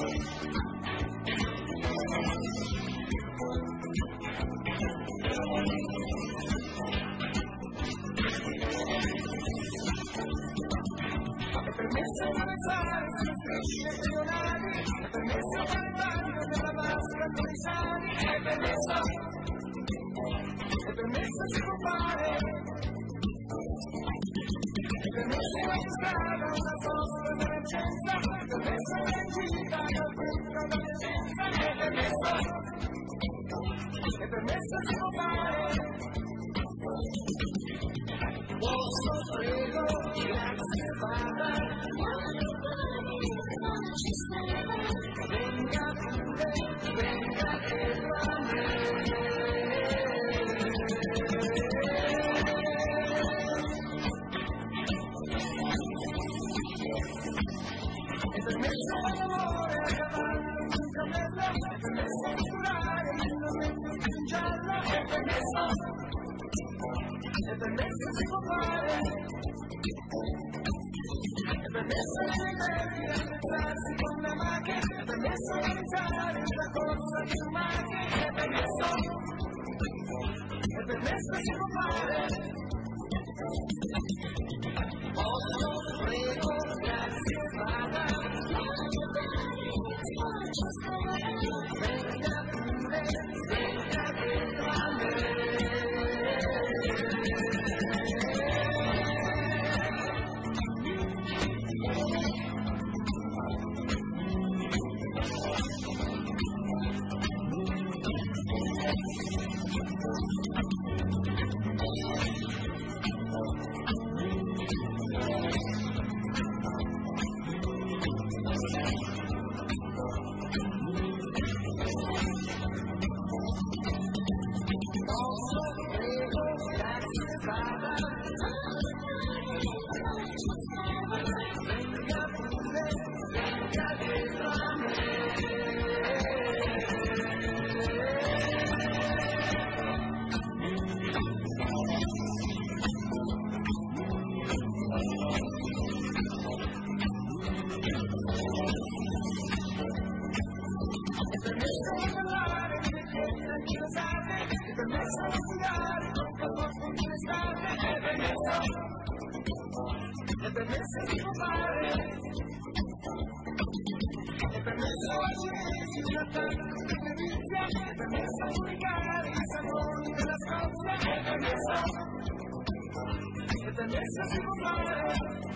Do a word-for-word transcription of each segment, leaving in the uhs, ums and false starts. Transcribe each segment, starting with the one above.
permesso avanzare sulle strisce pedonali, è permesso fare il bagno nella vasca con i sani, è permesso, è permesso si può fare, è permesso in strada una sosta d'emergenza, è permesso in gita dal centro d'emergenza, è permesso, è permesso si può fare. Posso, prego, grazie, vada. Venga pure, venga dietro a me. È permesso l'amore a cavallo in un cammello, è permesso curare il momento in giallo, è permesso. È permesso si può fare, è permesso di attrezzarsi con la macchina, è permesso iniziare la corsa di un macchina, è permesso, è permesso si può fare. Posso, prego, grazie, vada. Venga pure, venga dietro a me. È permesso si può fare, è permesso a cinesi di attacco di delizia, è permesso a comunicare i saloni della Scozia, è permesso, è permesso si può fare.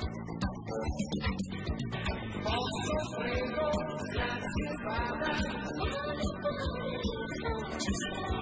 Posso, prego, grazie, vada.